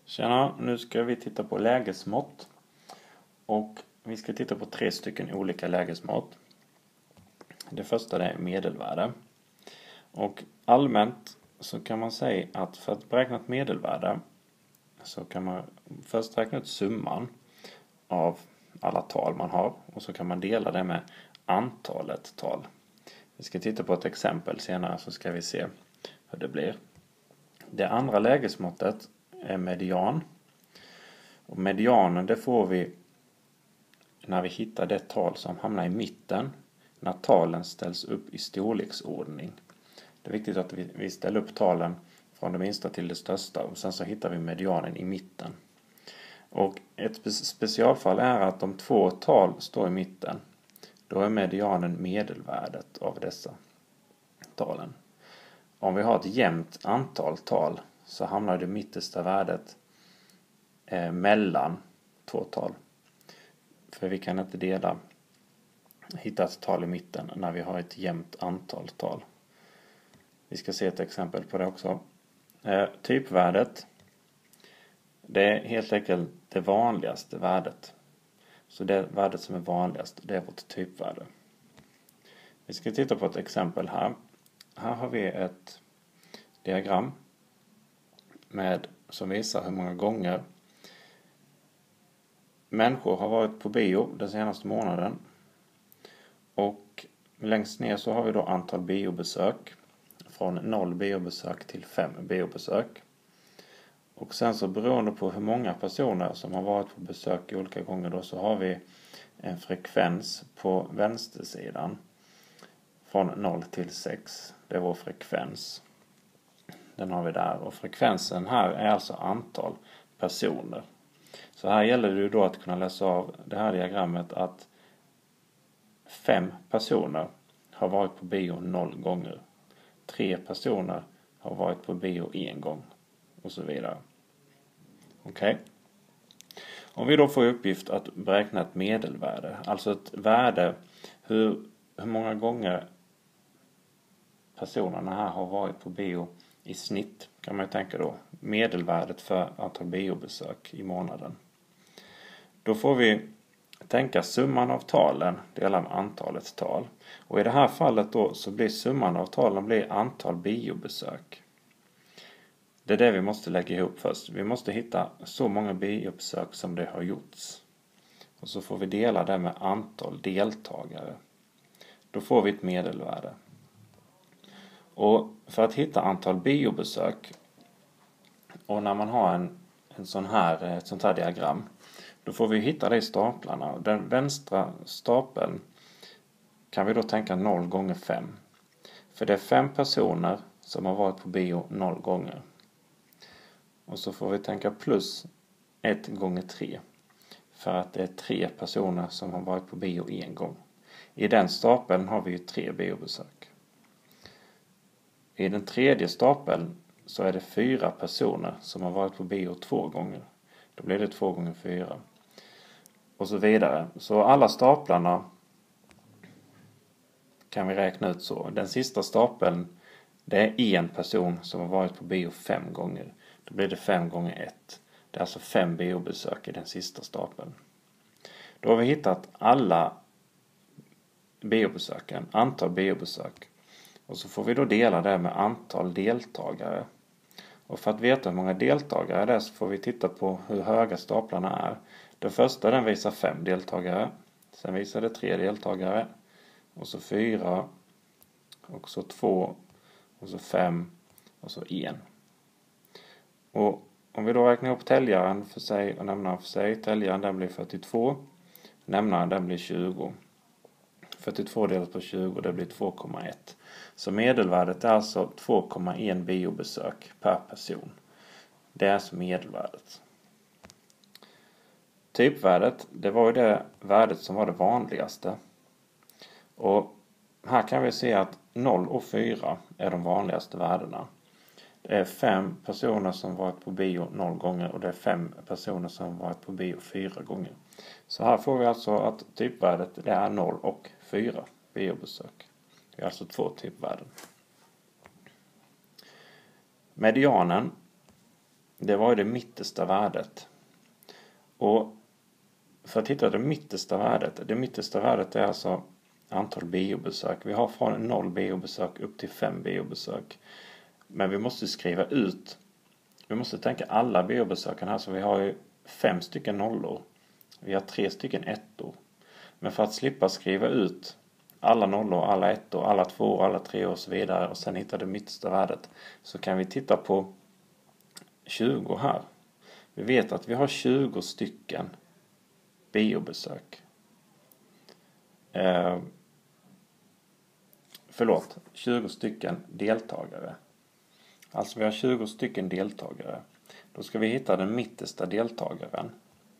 Tjena, nu ska vi titta på lägesmått och vi ska titta på 3 stycken olika lägesmått. Det första är medelvärde. Och allmänt så kan man säga att för att beräkna ett medelvärde så kan man först räkna ut summan av alla tal man har och så kan man dela det med antalet tal. Vi ska titta på ett exempel senare så ska vi se hur det blir. Det andra lägesmåttet är median. Och medianen det får vi när vi hittar det tal som hamnar i mitten när talen ställs upp i storleksordning. Det är viktigt att vi ställer upp talen från det minsta till det största och sen så hittar vi medianen i mitten. Och ett specialfall är att om 2 tal står i mitten, då är medianen medelvärdet av dessa talen. Om vi har ett jämnt antal tal så hamnar det mittersta värdet mellan 2 tal. För vi kan inte hitta ett tal i mitten när vi har ett jämnt antal tal. Vi ska se ett exempel på det också. Typvärdet, det är helt enkelt det vanligaste värdet. Så det värdet som är vanligast, det är vårt typvärde. Vi ska titta på ett exempel här. Här har vi ett diagram som visar hur många gånger människor har varit på bio den senaste månaden. Och längst ner så har vi då antal biobesök. Från 0 biobesök till 5 biobesök. Och sen så beroende på hur många personer som har varit på besök olika gånger då så har vi en frekvens på vänstersidan. Från 0 till 6. Det är vår frekvens. Den har vi där. Och frekvensen här är alltså antal personer. Så här gäller det ju då att kunna läsa av det här diagrammet att 5 personer har varit på bio 0 gånger. 3 personer har varit på bio 1 gång. Och så vidare. Okej. Om vi då får i uppgift att beräkna ett medelvärde. Alltså ett värde hur många gånger personerna här har varit på bio i snitt kan man ju tänka då. Medelvärdet för antal biobesök i månaden. Då får vi tänka summan av talen delar med antalet tal. Och i det här fallet då så blir summan av talen antal biobesök. Det är det vi måste lägga ihop först. Vi måste hitta så många biobesök som det har gjorts. Och så får vi dela det med antal deltagare. Då får vi ett medelvärde. Och för att hitta antal biobesök och när man har ett sånt här diagram då får vi hitta det i staplarna. Den vänstra stapeln kan vi då tänka 0 gånger 5. För det är 5 personer som har varit på bio 0 gånger. Och så får vi tänka plus 1 gånger 3. För att det är 3 personer som har varit på bio 1 gång. I den stapeln har vi ju 3 biobesök. I den tredje stapeln så är det 4 personer som har varit på bio 2 gånger. Då blir det 2 gånger 4. Och så vidare. Så alla staplarna kan vi räkna ut så. Den sista stapeln det är 1 person som har varit på bio 5 gånger. Då blir det 5 gånger 1. Det är alltså 5 biobesök i den sista stapeln. Då har vi hittat alla biobesöken, antal biobesök. Och så får vi då dela det med antal deltagare. Och för att veta hur många deltagare det är så får vi titta på hur höga staplarna är. Den första den visar 5 deltagare. Sen visar det 3 deltagare. Och så 4. Och så 2. Och så 5. Och så 1. Och om vi då räknar upp täljaren för sig och nämnaren för sig. Täljaren den blir 42. Nämnaren den blir 20. 42 delat på 20 det blir 2,1. Så medelvärdet är alltså 2,1 biobesök per person. Det är alltså medelvärdet. Typvärdet det var ju det värdet som var det vanligaste. Och här kan vi se att 0 och 4 är de vanligaste värdena. Det är 5 personer som varit på bio 0 gånger och det är 5 personer som varit på bio 4 gånger. Så här får vi alltså att typvärdet det är 0 och 4 biobesök. Det är alltså 2 typvärden. Medianen det var ju det mittersta värdet. Och för att hitta det mittersta värdet är alltså antal biobesök. Vi har från 0 biobesök upp till 5 biobesök. Men vi måste skriva ut, vi måste tänka alla biobesöken här, så vi har ju 5 stycken nollor. Vi har 3 stycken ettor. Men för att slippa skriva ut alla nollor, alla ettor, alla 2, alla 3 och så vidare och sen hitta det mittersta värdet, så kan vi titta på 20 här. Vi vet att vi har 20 stycken biobesök. 20 stycken deltagare. Alltså vi har 20 stycken deltagare. Då ska vi hitta den mittersta deltagaren.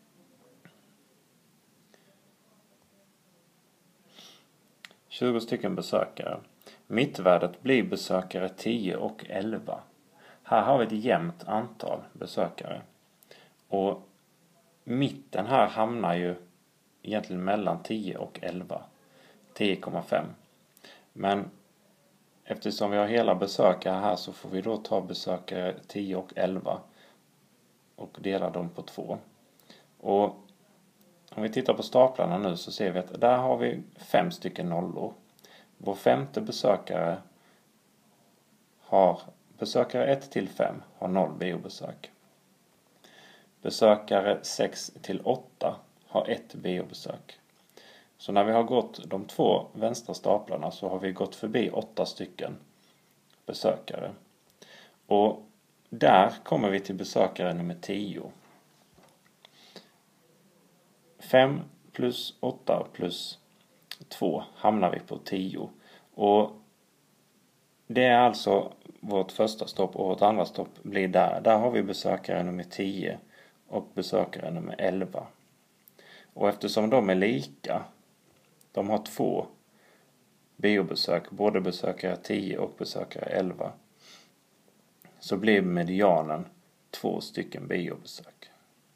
...20 stycken besökare. Mittvärdet blir besökare 10 och 11. Här har vi ett jämnt antal besökare. Och mitten här hamnar ju egentligen mellan 10 och 11. 10,5. Men eftersom vi har hela besökare här så får vi då ta besökare 10 och 11 och dela dem på 2. Och om vi tittar på staplarna nu så ser vi att där har vi 5 stycken nollor. Vår femte besökare har besökare 1 till 5 har 0 biobesök. Besökare 6 till 8 har 1 biobesök. Så när vi har gått de 2 vänstra staplarna så har vi gått förbi 8 stycken besökare. Och där kommer vi till besökare nummer 10. 5 plus 8 plus 2 hamnar vi på 10. Och det är alltså vårt första stopp, och vårt andra stopp blir där. Där har vi besökare nummer 10 och besökare nummer 11. Och eftersom de är lika, de har 2 biobesök, både besökare 10 och besökare 11, så blir medianen 2 stycken biobesök.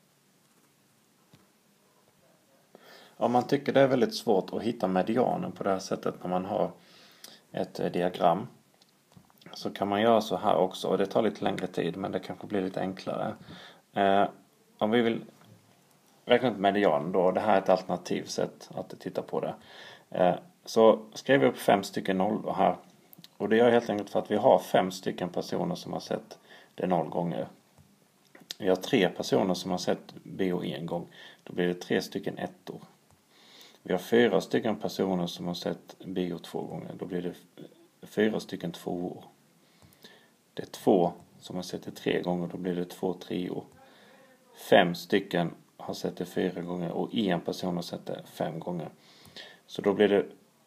Om man tycker det är väldigt svårt att hitta medianen på det här sättet när man har ett diagram, så kan man göra så här också. Och det tar lite längre tid, men det kanske blir lite enklare. Om vi vill räkna ut medianen då, det här är ett alternativt sätt att titta på det. Så skriver vi upp 5 stycken nollor här. Och det gör helt enkelt för att vi har 5 stycken personer som har sett det 0 gånger. Vi har 3 personer som har sett bio 1 gång. Då blir det 3 stycken ettor. Vi har 4 stycken personer som har sett bio 2 gånger. Då blir det 4 stycken 2. Det är 2 som har sett det 3 gånger. Då blir det 2 treor. 5 stycken har sett det 4 gånger. Och 1 person har sett det 5 gånger. Så då blir det...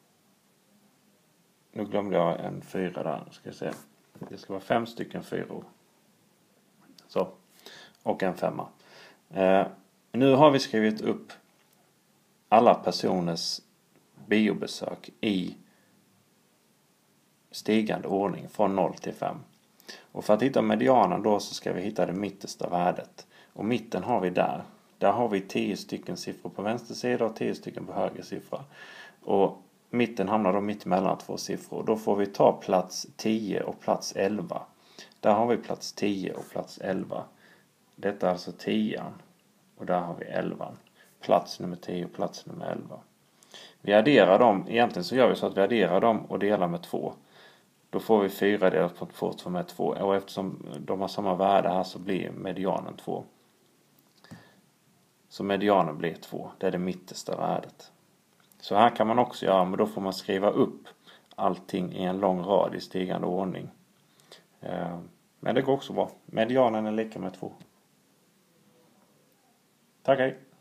Nu glömde jag en 4 där. Ska jag se. Det ska vara 5 stycken 4. Så. Och en 5. Nu har vi skrivit upp alla personers biobesök i stigande ordning från 0 till 5. Och för att hitta medianen då så ska vi hitta det mittersta värdet. Och mitten har vi där. Där har vi 10 stycken siffror på vänster sida och 10 stycken på höger siffra. Och mitten hamnar då mitt emellan 2 siffror. Då får vi ta plats 10 och plats 11. Där har vi plats 10 och plats 11. Detta är alltså 10. Och där har vi 11. Plats nummer 10 och plats nummer 11. Vi adderar dem. Egentligen så gör vi så att vi adderar dem och delar med 2. Då får vi 4 delat på 2 som är 2. Och eftersom de har samma värde här så blir medianen 2. Så medianen blir 2. Det är det mittersta värdet. Så här kan man också göra, men då får man skriva upp allting i en lång rad i stigande ordning. Men det går också bra. Medianen är lika med 2. Tack, hej!